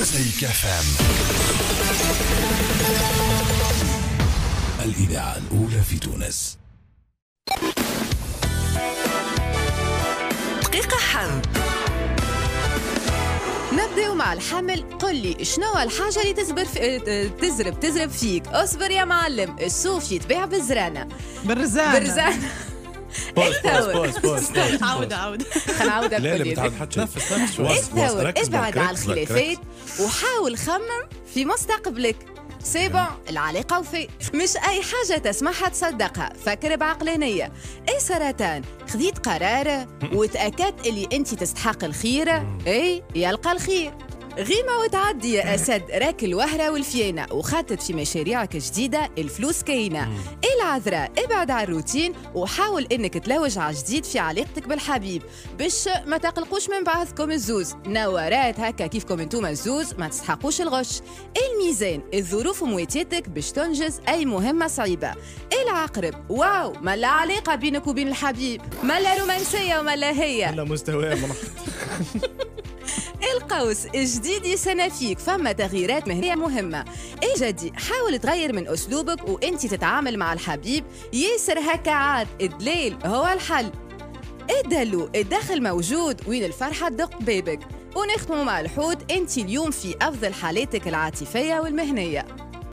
مزيك FM، الإذاعة الأولى في تونس. دقيقة حم. نبدأ مع الحمل. قل لي شنو الحاجة اللي تزرب فيك؟ اصبر يا معلم، الصوف يتباع بالزرانة. بالرزانة. بوس عاود خلينا نعاودها لا بكل لا تنفس شوي. استوعب، ابعد على الخلافات وحاول خمم في مستقبلك. سي بون، العلاقة وفي مش أي حاجة تسمعها تصدقها، فكر بعقلانية. أي سرطان خذيت قرار وتأكدت اللي أنت تستحق الخير، أي يلقى الخير. غيمة وتعدي يا أسد، راك الوهرة والفيانة وخطط في مشاريعك جديدة، الفلوس كاينة. العذراء، ابعد عن الروتين وحاول انك تلوج على جديد في علاقتك بالحبيب باش ما تقلقوش من بعضكم الزوز. نوارات هكا كيفكم انتوما الزوز ما تستحقوش الغش. الميزان، الظروف مويتيتك باش تنجز اي مهمة صعيبة. العقرب، واو ملا علاقة بينك وبين الحبيب، ملا رومانسية وملا هي لا مستوى القوس، جديد يسنى فيك، فما تغييرات مهنية مهمة. جدي، حاول تغير من أسلوبك وانت تتعامل مع الحبيب. ياسر هكا عاد، الدليل هو الحل. الدلو، الدخل موجود، وين الفرحة تدق بيبك. ونختم مع الحوت، انت اليوم في أفضل حالاتك العاطفية والمهنية.